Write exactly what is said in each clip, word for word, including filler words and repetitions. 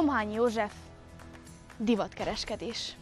Romhányi József, divatkereskedés.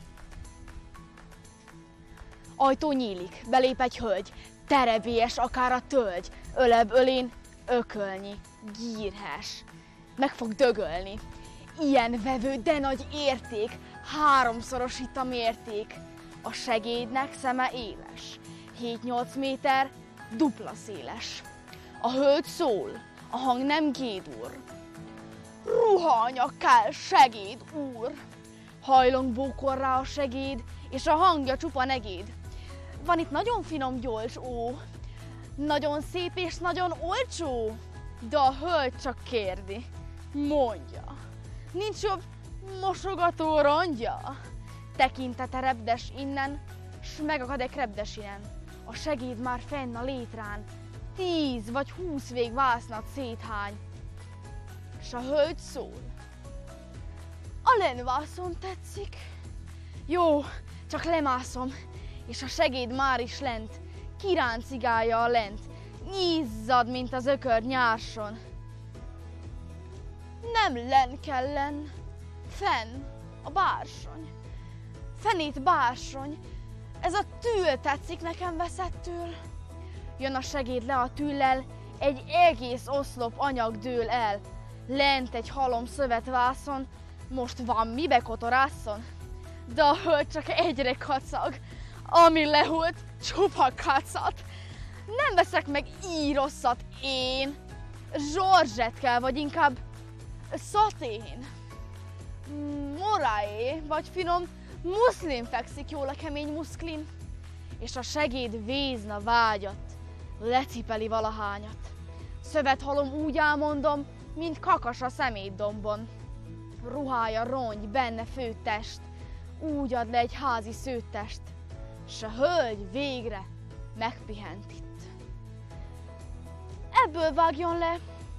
Ajtó nyílik, belép egy hölgy, terebélyes akár a tölgy, öleb ölén ökölnyi, gírhes, meg fog dögölni. Ilyen vevő, de nagy érték, háromszorosít a mérték. A segédnek szeme éles, hét-nyolc méter, dupla széles. A hölgy szól, a hang nem gédúr. Ruhanyag kell, segéd úr! Hajlong bókol rá a segéd, és a hangja csupa negéd. Van itt nagyon finom gyolcs, ó, nagyon szép és nagyon olcsó, de a hölgy csak kérdi, mondja, nincs jobb mosogató rongya? Tekintete repdes innen, s megakad egy repdes inen. A segéd már fenn a létrán, tíz vagy húsz vég vásznat széthány. S a hölgy szól, a lenvászon tetszik? Jó, csak lemászom, és a segéd már is lent, kiráncigálja a lent, nyízzad, mint az ökör nyárson. Nem len kell len, fenn a bársony. Fenét bársony, ez a tül tetszik nekem veszettül. Jön a segéd le a tüllel, egy egész oszlop anyag dől el. Lent egy halom szövetvászon, most van mibe kotorásszon? De a hölgy csak egyre kacag, ami lehult, csupa kacat. Nem veszek meg így rosszat én, zsorzsett kell, vagy inkább szatén. Moraé, vagy finom muszlin fekszik jól a kemény muszklin, és a segéd vézna vágyat, lecipeli valahányat. Szövethalom úgy elmondom, mint kakas a szemétdombon. Ruhája rongy, benne fő test, úgy ad le egy házi szőttest, s a hölgy végre megpihent itt. Ebből vágjon le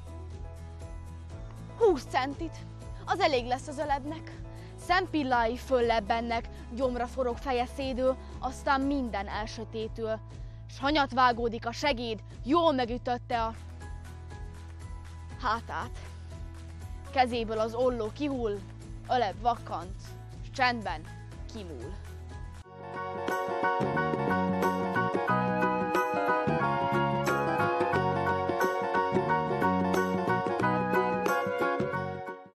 húsz centit, az elég lesz az ölebnek. Szempillái föllebbennek, gyomra forog feje szédül, aztán minden elsötétül. S hanyat vágódik a segéd, jól megütötte a hátát. Kezéből az olló kihull, öleb vakkant, s csendben kimúl.